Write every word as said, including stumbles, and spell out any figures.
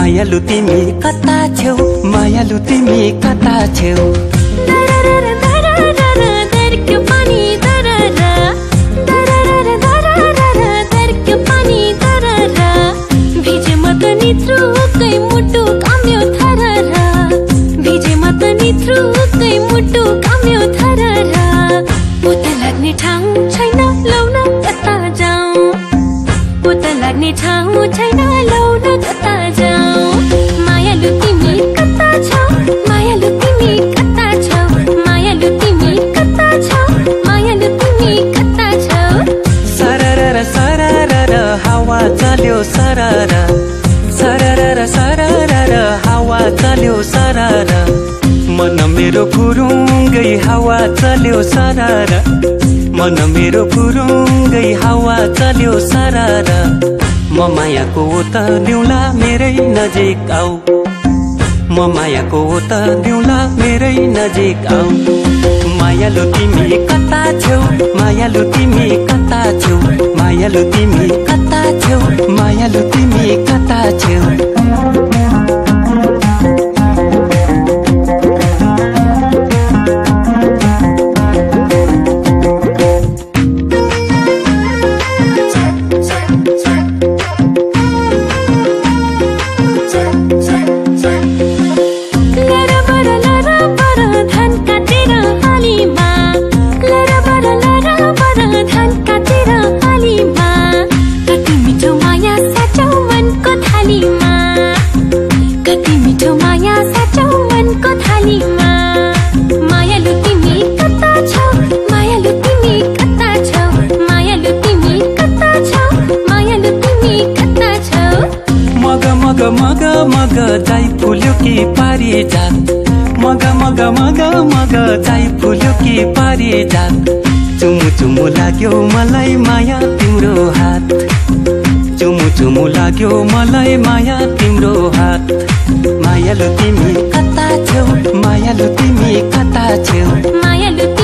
मायालु तिमी कता छेउ मायालु तिमी कता छेउ ठाउँ छैन लौन कता जाऊ मायालु तिमी कता छौ मायालु तिमी कता छौ मायालु तिमी कता छौ मायालु तिमी कता छौ सररर सररर हावा चल्यो सरर सररर सररर हावा चल्यो सरर मन मेरो फुरुङ्गै हावा चल्यो सरर मन मेरो फुरुङ्गै हावा चल्यो सरर म मायाको त दिउँला मेरै नजिक आऊ म मायाको त दिउँला मेरै नजिक आऊ मायालु तिमी कता छेउ मायालु तिमी कता छेउ मायालु तिमी कता छेउ मायालु तिमी कता छेउ मग मग जाइ फुल्यो कि पारिजात मग मग मग मग जाइ फुल्यो कि पारिजात चुमु चुमु लाग्यो मलाई माया तिम्रो हात चुमु चुमु लाग्यो मलाई माया तिम्रो हात मायालु तिमी कता छेउ मायालु तिमी कता छेउ मायालु